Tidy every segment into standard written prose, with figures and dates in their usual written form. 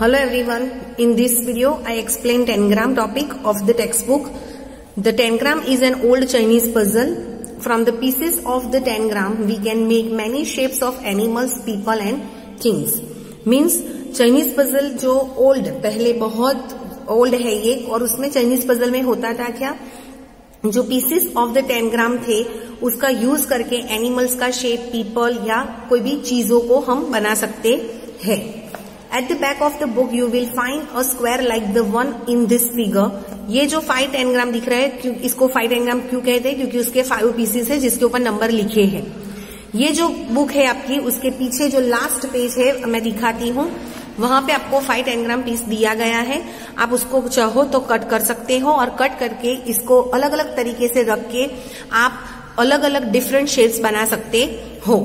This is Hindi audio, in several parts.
Hello everyone, in this video I explain tangram topic of the textbook. The tangram is an old Chinese puzzle. From the pieces of the tangram we can make many shapes of animals, people and things. Means Chinese puzzle जो old पहले बहुत old है ये, और उसमें Chinese puzzle में होता था क्या, जो pieces of the tangram थे उसका यूज करके एनिमल्स का शेप, पीपल या कोई भी चीजों को हम बना सकते हैं. At the back of the book you will find a square like the one in this figure. ये जो 5 tangram दिख रहा है, इसको 5 tangram क्यों कहते हैं? क्योंकि उसके 5 पीसेस है जिसके ऊपर नंबर लिखे हैं. ये जो बुक है आपकी, उसके पीछे जो लास्ट पेज है मैं दिखाती हूँ, वहां पे आपको 5 tangram पीस दिया गया है. आप उसको चाहो तो कट कर सकते हो, और कट करके इसको अलग अलग तरीके से रख के आप अलग अलग डिफरेंट शेप्स बना सकते हो.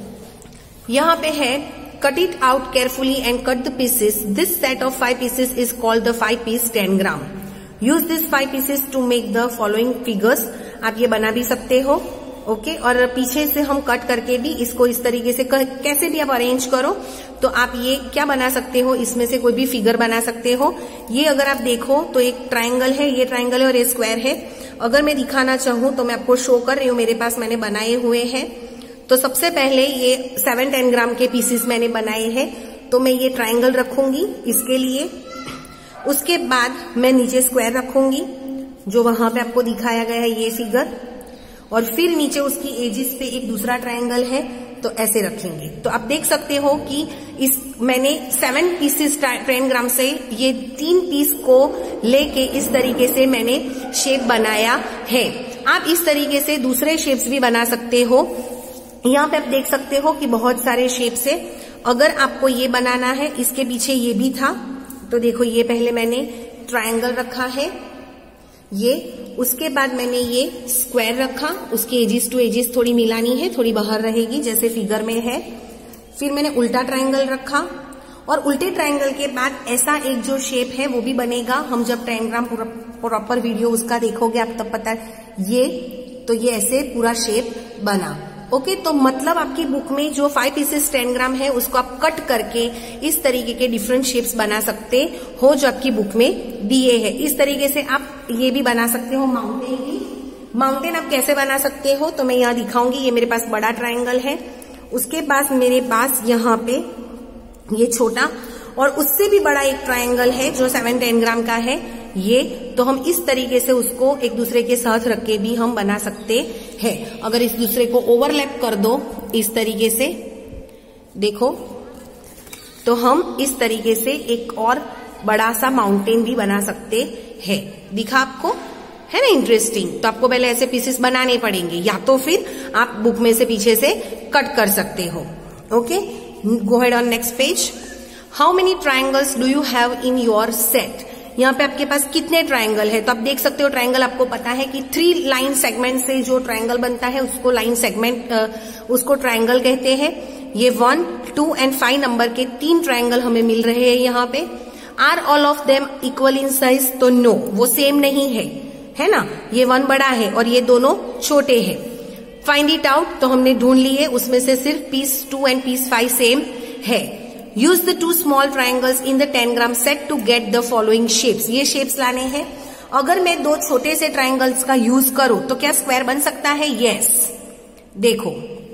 यहाँ पे है cut it out carefully and cut the pieces. This set of 5 pieces is called the 5-piece tangram. Use these 5 pieces to make the following figures. आप ये बना भी सकते हो, ओके. और पीछे से हम कट करके भी इसको इस तरीके से कैसे भी आप अरेंज करो तो आप ये क्या बना सकते हो, इसमें से कोई भी फिगर बना सकते हो. ये अगर आप देखो तो एक ट्राइंगल है, ये ट्राइंगल है और ये स्क्वायर है. अगर मैं दिखाना चाहूँ तो मैं आपको शो कर रही हूँ, मेरे पास मैंने बनाए हुए हैं. तो सबसे पहले ये 7 tangram के पीसेस मैंने बनाए हैं, तो मैं ये ट्राइंगल रखूंगी इसके लिए. उसके बाद मैं नीचे स्क्वायर रखूंगी जो वहां पे आपको दिखाया गया है ये फिगर, और फिर नीचे उसकी एजिस पे एक दूसरा ट्राइंगल है, तो ऐसे रखेंगे. तो आप देख सकते हो कि इस मैंने 7 पीसेस tangram से ये 3 पीस को लेके इस तरीके से मैंने शेप बनाया है. आप इस तरीके से दूसरे शेप्स भी बना सकते हो. यहाँ पे आप देख सकते हो कि बहुत सारे शेप्स है. अगर आपको ये बनाना है, इसके पीछे ये भी था, तो देखो ये पहले मैंने ट्रायंगल रखा है ये, उसके बाद मैंने ये स्क्वायर रखा, उसकी एजिस टू एजिस थोड़ी मिलानी है, थोड़ी बाहर रहेगी जैसे फिगर में है. फिर मैंने उल्टा ट्रायंगल रखा, और उल्टे ट्रायंगल के बाद ऐसा एक जो शेप है वो भी बनेगा. हम जब tangram प्रॉपर वीडियो उसका देखोगे आप तब पता ये, तो ये ऐसे पूरा शेप बना. ओके, तो मतलब आपकी बुक में जो 5 पीसेस tangram है उसको आप कट करके इस तरीके के डिफरेंट शेप्स बना सकते हो जो आपकी बुक में दिए हैं. इस तरीके से आप ये भी बना सकते हो माउंटेन भी. माउंटेन आप कैसे बना सकते हो तो मैं यहाँ दिखाऊंगी. ये मेरे पास बड़ा ट्रायंगल है, उसके पास मेरे पास यहाँ पे ये छोटा और उससे भी बड़ा एक ट्रायंगल है जो 7 tangram का है ये. तो हम इस तरीके से उसको एक दूसरे के साथ रख के भी हम बना सकते हैं. अगर इस दूसरे को ओवरलैप कर दो इस तरीके से, देखो, तो हम इस तरीके से एक और बड़ा सा माउंटेन भी बना सकते हैं. दिखा आपको, है ना इंटरेस्टिंग. तो आपको पहले ऐसे पीसेस बनाने पड़ेंगे, या तो फिर आप बुक में से पीछे से कट कर सकते हो. Okay, go ahead on next page. How many triangles do you have in your set. यहाँ पे आपके पास कितने ट्रायंगल है, तो आप देख सकते हो ट्रायंगल आपको पता है कि 3 लाइन सेगमेंट से जो ट्रायंगल बनता है उसको लाइन सेगमेंट उसको ट्रायंगल कहते हैं. ये 1, 2 एंड 5 नंबर के 3 ट्रायंगल हमें मिल रहे हैं यहाँ पे. Are all of them equal in size, तो नो, वो सेम नहीं है ना. ये 1 बड़ा है और ये दोनों छोटे हैं. फाइंड इट आउट, तो हमने ढूंढ लिए, उसमें से सिर्फ पीस 2 एंड पीस 5 सेम है. Use the 2 small triangles in the tangram set to get the following shapes. ये शेप्स लाने हैं. अगर मैं 2 छोटे से ट्रायंगल्स का यूज करूं तो क्या स्क्वायर बन सकता है? यस. देखो,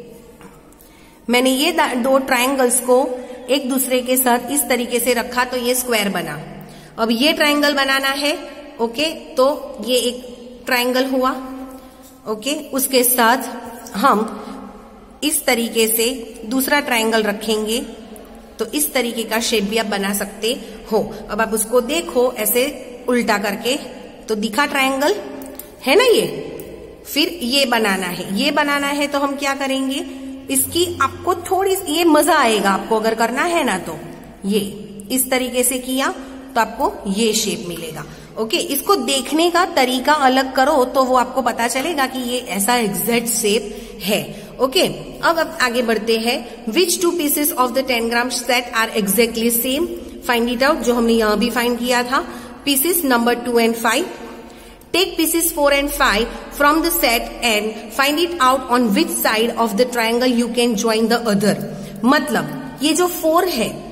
मैंने ये 2 ट्रायंगल्स को एक दूसरे के साथ इस तरीके से रखा तो ये स्क्वायर बना. अब ये ट्रायंगल बनाना है, ओके, तो ये एक ट्रायंगल हुआ. ओके, उसके साथ हम इस तरीके से दूसरा ट्रायंगल रखेंगे, तो इस तरीके का शेप भी आप बना सकते हो. अब आप उसको देखो ऐसे उल्टा करके, तो दिखा ट्रायंगल, है ना ये. फिर ये बनाना है, ये बनाना है, तो हम क्या करेंगे, इसकी आपको थोड़ी, ये मजा आएगा आपको अगर करना है ना, तो ये इस तरीके से किया तो आपको ये शेप मिलेगा. ओके, इसको देखने का तरीका अलग करो तो वो आपको पता चलेगा कि ये ऐसा एग्जैक्ट शेप है. ओके, अब आगे बढ़ते हैं. Which 2 pieces of the tangram set are exactly same. Find it out, जो हमने यहाँ भी फाइंड किया था. Pieces number 2 and 5. Take pieces 4 and 5 from the set and find it out on which side of the triangle you can join the other. मतलब ये जो 4 है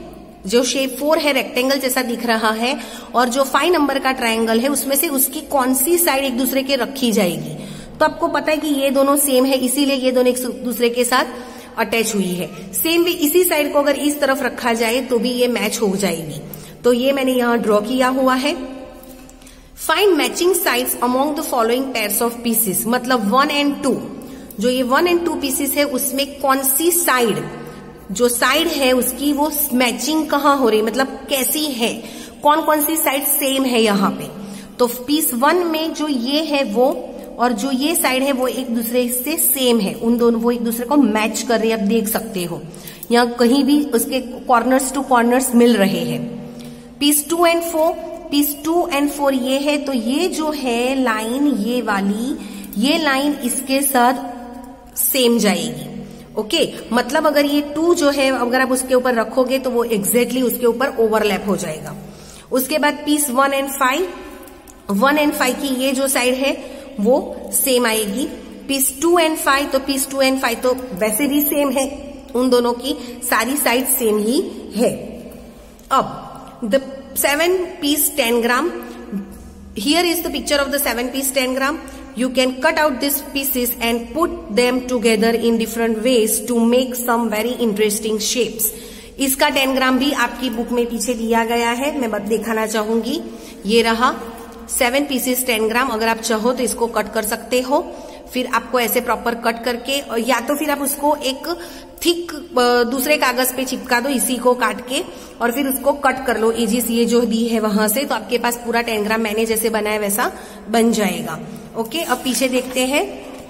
जो शेप 4 है रेक्टेंगल जैसा दिख रहा है, और जो 5 नंबर का ट्रायंगल है उसमें से उसकी कौन सी साइड एक दूसरे के रखी जाएगी। तो आपको पता है कि ये दोनों सेम है, इसीलिए ये दोनों एक दूसरे के साथ अटैच हुई है। सेम भी इसी साइड को अगर इस तरफ रखा जाए तो भी ये मैच हो जाएगी। तो ये मैंने यहां ड्रॉ किया हुआ है। Find matching sides among the following pairs of pieces, मतलब 1 and 2, जो ये 1 and 2 पीसेस है उसमें कौन सी साइड, जो साइड है उसकी वो मैचिंग कहाँ हो रही, मतलब कैसी है, कौन कौन सी साइड सेम है यहाँ पे। तो पीस 1 में जो ये है वो और जो ये साइड है वो एक दूसरे से सेम है, उन दोनों वो एक दूसरे को मैच कर रही है। आप देख सकते हो यहाँ कहीं भी उसके कॉर्नर्स टू कॉर्नर्स मिल रहे हैं। पीस 2 and 4, पीस 2 and 4 ये है, तो ये जो है लाइन, ये वाली, ये लाइन इसके साथ सेम जाएगी। ओके, मतलब अगर ये 2 जो है अगर आप उसके ऊपर रखोगे तो वो एग्जैक्टली उसके ऊपर ओवरलैप हो जाएगा। उसके बाद पीस 1 and 5, 1 and 5 की ये जो साइड है वो सेम आएगी। पीस 2 and 5, तो पीस 2 and 5 तो वैसे भी सेम है, उन दोनों की सारी साइड सेम ही है। अब the 7 piece 10 gram, here is the picture of the 7 piece 10 gram. You can cut out these pieces and put them together in different ways to make some very interesting shapes. इसका 10 ग्राम भी आपकी बुक में पीछे दिया गया है, मैं बस दिखाना चाहूंगी। ये रहा 7 पीसेस 10 ग्राम। अगर आप चाहो तो इसको कट कर सकते हो, फिर आपको ऐसे प्रॉपर कट करके, या तो फिर आप उसको एक थिक दूसरे कागज पे चिपका दो इसी को काट के, और फिर उसको कट कर लो एजिस ये जो दी है वहां से, तो आपके पास पूरा 10 ग्राम मैंने जैसे बनाया वैसा बन जाएगा। ओके, अब पीछे देखते हैं।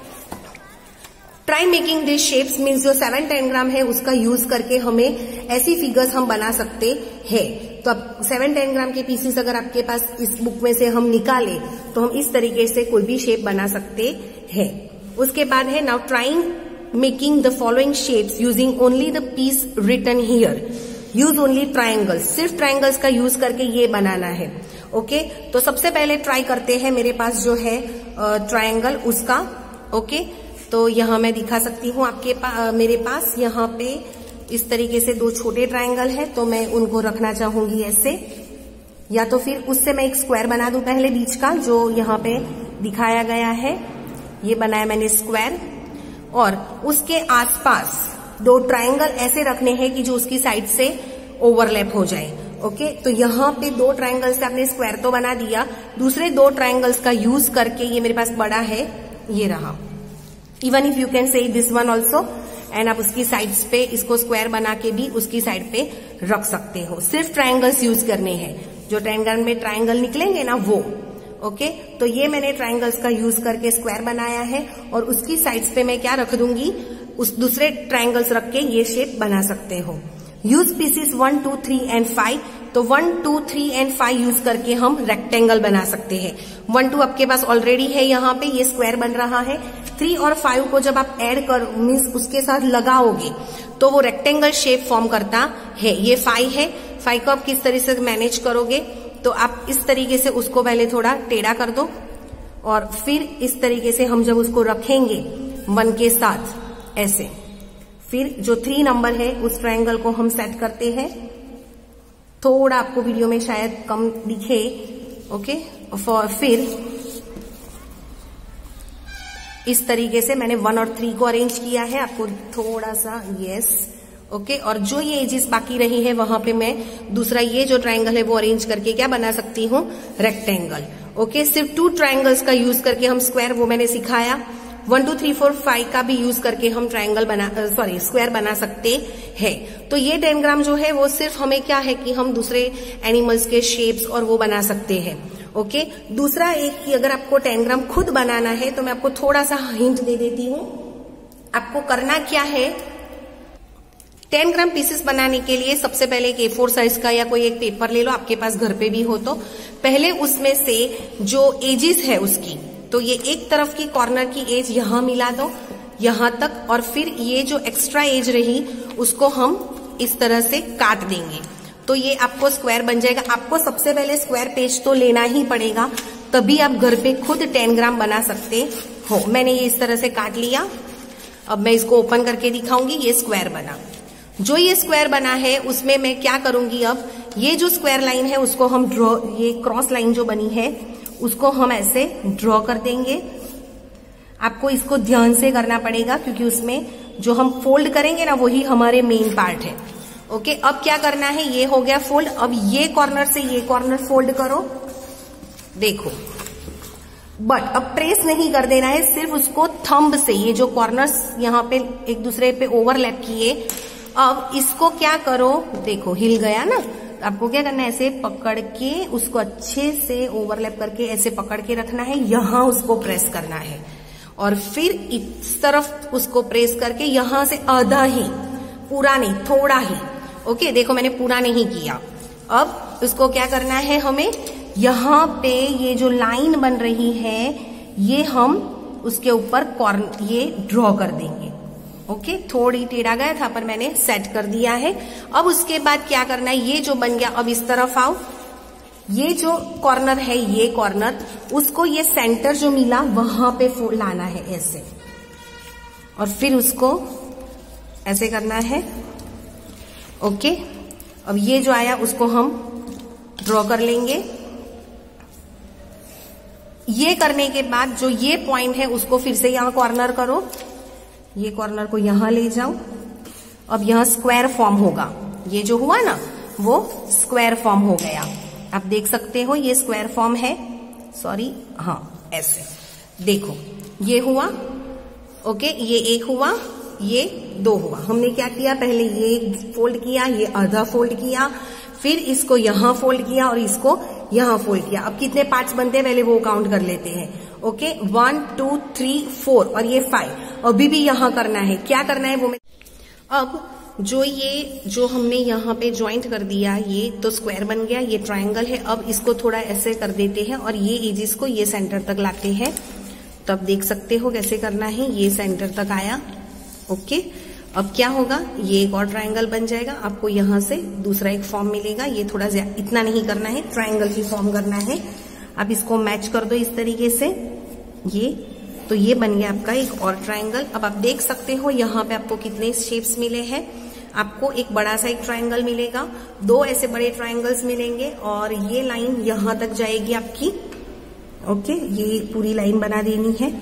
Try making this shapes means जो 7 10 ग्राम है उसका यूज करके हमें ऐसी फिगर्स हम बना सकते हैं। तो अब 7 10 ग्राम के पीसेस अगर आपके पास इस बुक में से हम निकालें तो हम इस तरीके से कोई भी शेप बना सकते हैं। उसके बाद है now trying making the following shapes using only the piece written here. Use only triangles, सिर्फ ट्राइंगल्स का यूज करके ये बनाना है। ओके, तो सबसे पहले ट्राई करते हैं। मेरे पास जो है ट्राइंगल उसका, ओके, तो यहाँ मैं दिखा सकती हूँ आपके मेरे पास यहाँ पे इस तरीके से 2 छोटे ट्राइंगल है, तो मैं उनको रखना चाहूंगी ऐसे, या तो फिर उससे मैं एक स्क्वायर बना दूं पहले बीच का, जो यहाँ पे दिखाया गया है। ये बनाया मैंने स्क्वायर, और उसके आसपास 2 ट्राइंगल ऐसे रखने हैं कि जो उसकी साइड से ओवरलैप हो जाए। ओके, तो यहाँ पे 2 ट्राइंगल्स से आपने स्क्वायर तो बना दिया, दूसरे 2 ट्राइंगल्स का यूज करके ये मेरे पास बड़ा है, ये रहा। Even if you can say this one also, and आप उसकी साइड्स पे इसको स्क्वायर बना के भी उसकी साइड पे रख सकते हो। सिर्फ ट्राइंगल्स यूज करने हैं, जो ट्राइंगल में ट्राइंगल निकलेंगे ना वो। ओके, तो ये मैंने ट्राइंगल्स का यूज करके स्क्वायर बनाया है, और उसकी साइड्स पे मैं क्या रख दूंगी, उस दूसरे ट्राइंगल्स रख के ये शेप बना सकते हो। यूज पीसेस 1 2 3 and 5, तो 1 2 3 and 5 यूज करके हम रेक्टेंगल बना सकते हैं। 1 2 आपके पास ऑलरेडी है, यहाँ पे ये स्क्वायर बन रहा है। 3 और 5 को जब आप ऐड कर मीन्स उसके साथ लगाओगे तो वो रेक्टेंगल शेप फॉर्म करता है। ये 5 है, 5 को आप किस तरह से मैनेज करोगे, तो आप इस तरीके से उसको पहले थोड़ा टेढ़ा कर दो, और फिर इस तरीके से हम जब उसको रखेंगे 1 के साथ ऐसे, फिर जो 3 नंबर है उस ट्रायंगल को हम सेट करते हैं। थोड़ा आपको वीडियो में शायद कम दिखे, ओके, फिर इस तरीके से मैंने 1 और 3 को अरेंज किया है, आपको थोड़ा सा, यस, ओके, और जो ये एजेस बाकी रही है वहां पे मैं दूसरा ये जो ट्रायंगल है वो अरेंज करके क्या बना सकती हूँ, रेक्टेंगल। ओके, सिर्फ 2 ट्रायंगल्स का यूज करके हम स्क्वायर, वो मैंने सिखाया। 1 2 3 4 5 का भी यूज करके हम ट्रायंगल स्क्वायर बना सकते हैं। तो ये 10 ग्राम जो है वो सिर्फ हमें क्या है कि हम दूसरे एनिमल्स के शेप्स और वो बना सकते हैं। ओके, दूसरा एक कि अगर आपको 10 ग्राम खुद बनाना है तो मैं आपको थोड़ा सा हिंट दे देती हूँ। आपको करना क्या है, 10 ग्राम पीसेस बनाने के लिए सबसे पहले एक A4 साइज का या कोई एक पेपर ले लो, आपके पास घर पे भी हो तो। पहले उसमें से जो एजेस है उसकी, तो ये एक तरफ की कॉर्नर की एज यहां मिला दो, यहां तक, और फिर ये जो एक्स्ट्रा एज रही उसको हम इस तरह से काट देंगे, तो ये आपको स्क्वायर बन जाएगा। आपको सबसे पहले स्क्वायर पेज तो लेना ही पड़ेगा, तभी आप घर पे खुद 10 ग्राम बना सकते हो। मैंने ये इस तरह से काट लिया, अब मैं इसको ओपन करके दिखाऊंगी, ये स्क्वायर बना। जो ये स्क्वायर बना है उसमें मैं क्या करूंगी, अब ये जो स्क्वायर लाइन है उसको हम ड्रॉ, ये क्रॉस लाइन जो बनी है उसको हम ऐसे ड्रॉ कर देंगे। आपको इसको ध्यान से करना पड़ेगा क्योंकि उसमें जो हम फोल्ड करेंगे ना वही हमारे मेन पार्ट है। ओके, अब क्या करना है, ये हो गया फोल्ड। अब ये कॉर्नर से ये कॉर्नर फोल्ड करो, देखो, बट अब प्रेस नहीं कर देना है, सिर्फ उसको थंब से, ये जो कॉर्नर्स यहाँ पे एक दूसरे पे ओवरलैप किए, अब इसको क्या करो, देखो हिल गया ना, आपको क्या करना है, ऐसे पकड़ के उसको अच्छे से ओवरलैप करके ऐसे पकड़ के रखना है, यहां उसको प्रेस करना है और फिर इस तरफ उसको प्रेस करके यहां से आधा ही, पूरा नहीं, थोड़ा ही। ओके, देखो मैंने पूरा नहीं किया। अब उसको क्या करना है, हमें यहां पे ये जो लाइन बन रही है ये हम उसके ऊपर कॉर्नर ये ड्रॉ कर देंगे। ओके, थोड़ी टेढ़ा गया था पर मैंने सेट कर दिया है। अब उसके बाद क्या करना है, ये जो बन गया, अब इस तरफ आओ, ये जो कॉर्नर है ये कॉर्नर, उसको ये सेंटर जो मिला वहां पे लाना है ऐसे, और फिर उसको ऐसे करना है। ओके, अब ये जो आया उसको हम ड्रॉ कर लेंगे। ये करने के बाद जो ये पॉइंट है उसको फिर से यहां कॉर्नर करो, ये कॉर्नर को यहां ले जाओ। अब यहां स्क्वायर फॉर्म होगा, ये जो हुआ ना वो स्क्वायर फॉर्म हो गया, आप देख सकते हो ये स्क्वायर फॉर्म है, सॉरी, हाँ ऐसे देखो ये हुआ। ओके, ये एक हुआ, ये दो हुआ। हमने क्या किया, पहले ये फोल्ड किया, ये आधा फोल्ड किया, फिर इसको यहां फोल्ड किया और इसको यहां फोल्ड किया। अब कितने पार्ट्स बनते हैं पहले वो काउंट कर लेते हैं। ओके, 1 2 3 4 और ये 5 अभी भी यहां करना है। क्या करना है वो मैं, अब जो हमने यहाँ पे ज्वाइंट कर दिया, ये तो स्क्वायर बन गया, ये ट्रायंगल है। अब इसको थोड़ा ऐसे कर देते हैं और ये एजेस को ये सेंटर तक लाते हैं। तो अब देख सकते हो कैसे करना है, ये सेंटर तक आया। ओके, अब क्या होगा, ये एक और ट्रायंगल बन जाएगा, आपको यहां से दूसरा एक फॉर्म मिलेगा। ये थोड़ा इतना नहीं करना है, ट्रायंगल की फॉर्म करना है। अब इसको मैच कर दो इस तरीके से, ये तो ये बन गया आपका एक और ट्रायंगल। अब आप देख सकते हो यहाँ पे आपको कितने शेप्स मिले हैं। आपको एक बड़ा सा एक ट्रायंगल मिलेगा, दो ऐसे बड़े ट्रायंगल्स मिलेंगे और ये लाइन यहां तक जाएगी आपकी। ओके, ये पूरी लाइन बना देनी है।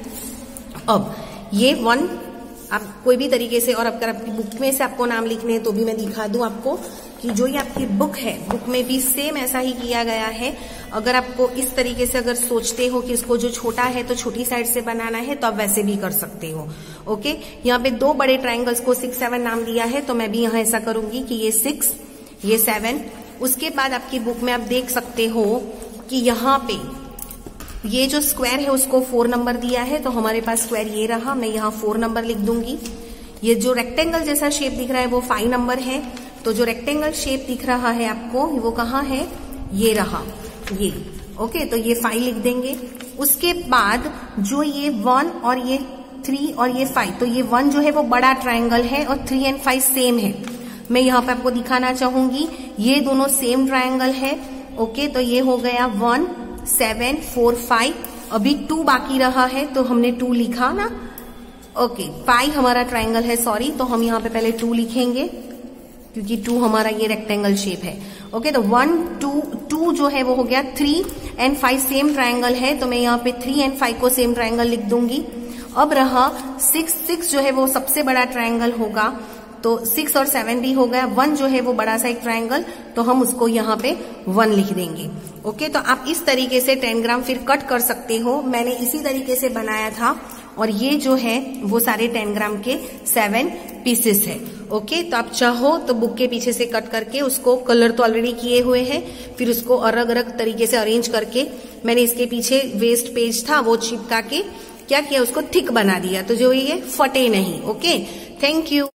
अब ये 1 आप कोई भी तरीके से, और अगर आपकी बुक में से आपको नाम लिखने हैं तो भी मैं दिखा दूं आपको कि जो ये आपकी बुक है, बुक में भी सेम ऐसा ही किया गया है। अगर आपको इस तरीके से अगर सोचते हो कि इसको जो छोटा है तो छोटी साइड से बनाना है तो आप वैसे भी कर सकते हो। ओके, यहाँ पे दो बड़े ट्रायंगल्स को 6 7 नाम दिया है, तो मैं भी यहाँ ऐसा करूंगी कि ये 6 ये 7। उसके बाद आपकी बुक में आप देख सकते हो कि यहाँ पे ये जो स्क्वायर है उसको 4 नंबर दिया है, तो हमारे पास स्क्वायर ये रहा, मैं यहाँ 4 नंबर लिख दूंगी। ये जो रेक्टेंगल जैसा शेप दिख रहा है वो 5 नंबर है, तो जो रेक्टेंगल शेप दिख रहा है आपको वो कहाँ है, ये रहा, ये। ओके, तो ये 5 लिख देंगे। उसके बाद जो ये 1 और ये 3 और ये 5, तो ये 1 जो है वो बड़ा ट्रायंगल है और 3 और 5 सेम है। मैं यहाँ पे आपको दिखाना चाहूंगी, ये दोनों सेम ट्रायंगल है। ओके, तो ये हो गया 1 7 4 5, अभी 2 बाकी रहा है तो हमने 2 लिखा ना। ओके, 5 हमारा ट्रायंगल है, सॉरी, तो हम यहाँ पे पहले 2 लिखेंगे क्योंकि 2 हमारा ये रेक्टेंगल शेप है। ओके, तो 1 2 जो है वो हो गया। 3 और 5 सेम ट्रायंगल है, तो मैं यहाँ पे 3 और 5 को सेम ट्रायंगल लिख दूंगी। अब रहा 6 जो है वो सबसे बड़ा ट्रायंगल होगा, तो 6 और 7 भी हो गया। 1 जो है वो बड़ा सा एक ट्रायंगल, तो हम उसको यहाँ पे 1 लिख देंगे। ओके, तो आप इस तरीके से 10 ग्राम फिर कट कर सकते हो। मैंने इसी तरीके से बनाया था और ये जो है वो सारे 10 ग्राम के 7 पीसेस है। ओके, तो आप चाहो तो बुक के पीछे से कट करके उसको, कलर तो ऑलरेडी किए हुए हैं, फिर उसको अलग अलग तरीके से अरेंज करके मैंने इसके पीछे वेस्ट पेज था वो चिपका के क्या किया, उसको थिक बना दिया, तो जो ये फटे नहीं। Okay, thank you.